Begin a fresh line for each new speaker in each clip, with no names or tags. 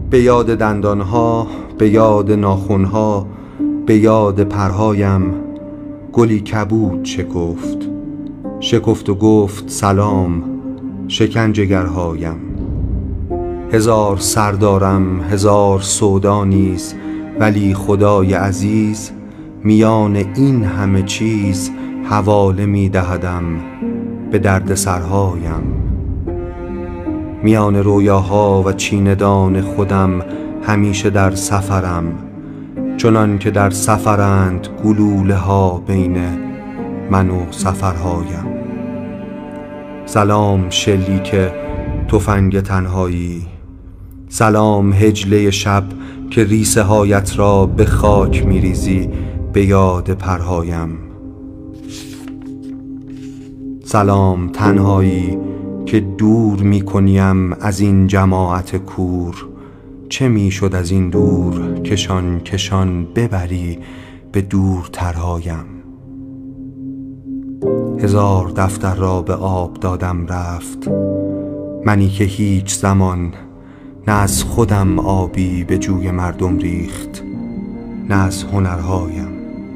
به یاد دندانها، به یاد ناخنها، به یاد پرهایم گلی کبود شکفت و گفت سلام شکن جگرهایم. هزار سر دارم هزار سودا نیز، ولی خدای عزیز میان این همه چیز حواله می دهدم به درد سرهایم. میان رویاها و چیندان خودم همیشه در سفرم، چنان که در سفرند گلوله ها بین من و سفرهایم. سلام شلیک تفنگ تنهایی، سلام هجله شب که ریسه هایت را به خاک میریزی به یاد پرهایم. سلام تنهایی که دور میکنیم از این جماعت کور، چه میشد از این دور کشان کشان ببری به دورترهایم. هزار دفتر را به آب دادم رفت، منی که هیچ زمان نه از خودم آبی به جوی مردم ریخت نه از هنرهایم.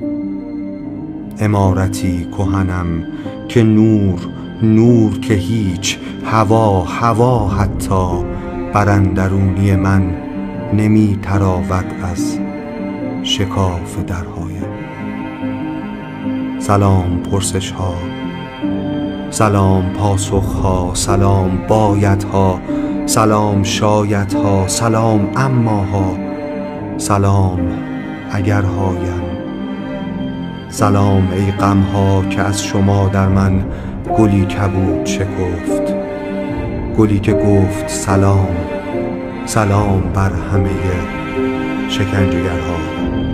عمارتی کهنم که نور که هیچ، هوا حتی بر اندرونی من نمی تراود از شکاف درهایم. سلام پرسش ها، سلام پاسخ ها، سلام بایدها، سلام شایدها، سلام اماها، سلام اگرهایم. سلام ای غمها که از شما در من گلی کبود شکفت، گلی که گفت سلام بر همه شکنجهگرها.